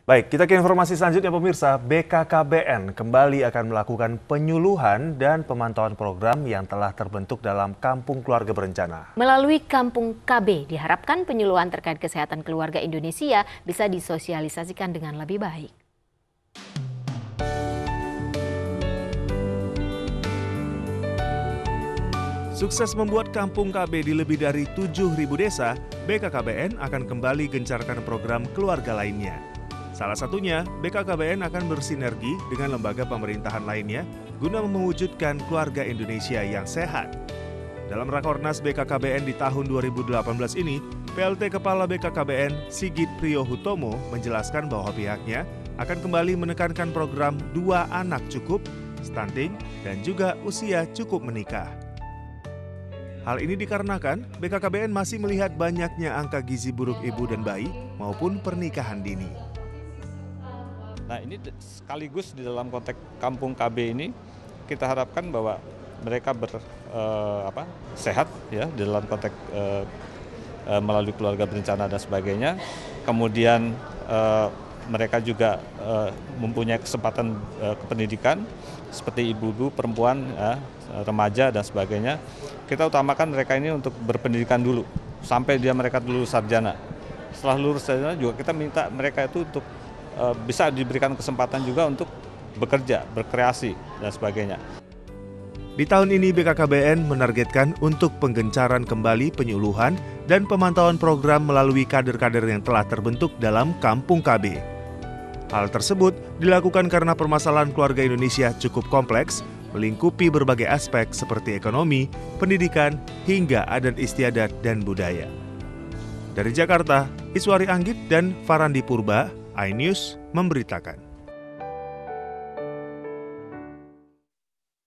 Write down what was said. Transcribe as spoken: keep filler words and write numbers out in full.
Baik, kita ke informasi selanjutnya pemirsa. B K K B N kembali akan melakukan penyuluhan dan pemantauan program yang telah terbentuk dalam Kampung Keluarga Berencana. Melalui Kampung K B, diharapkan penyuluhan terkait kesehatan keluarga Indonesia bisa disosialisasikan dengan lebih baik. Sukses membuat Kampung K B di lebih dari tujuh ribu desa, B K K B N akan kembali gencarkan program keluarga lainnya. Salah satunya, B K K B N akan bersinergi dengan lembaga pemerintahan lainnya guna mewujudkan keluarga Indonesia yang sehat. Dalam Rakornas B K K B N di tahun dua ribu delapan belas ini, P L T Kepala B K K B N Sigit Priyohutomo menjelaskan bahwa pihaknya akan kembali menekankan program dua anak cukup, stunting, dan juga usia cukup menikah. Hal ini dikarenakan B K K B N masih melihat banyaknya angka gizi buruk ibu dan bayi maupun pernikahan dini. Nah, ini sekaligus di dalam konteks Kampung K B ini kita harapkan bahwa mereka ber, eh, apa, sehat ya di dalam konteks eh, eh, melalui keluarga berencana dan sebagainya. Kemudian eh, mereka juga eh, mempunyai kesempatan eh, kependidikan seperti ibu-ibu, perempuan, ya, remaja dan sebagainya. Kita utamakan mereka ini untuk berpendidikan dulu sampai dia mereka lulus sarjana. Setelah lulus sarjana juga kita minta mereka itu untuk bisa diberikan kesempatan juga untuk bekerja, berkreasi, dan sebagainya. Di tahun ini B K K B N menargetkan untuk penggencaran kembali penyuluhan dan pemantauan program melalui kader-kader yang telah terbentuk dalam Kampung K B. Hal tersebut dilakukan karena permasalahan keluarga Indonesia cukup kompleks, melingkupi berbagai aspek seperti ekonomi, pendidikan, hingga adat istiadat dan budaya. Dari Jakarta, Iswari Anggit dan Farandi Purba, iNews memberitakan.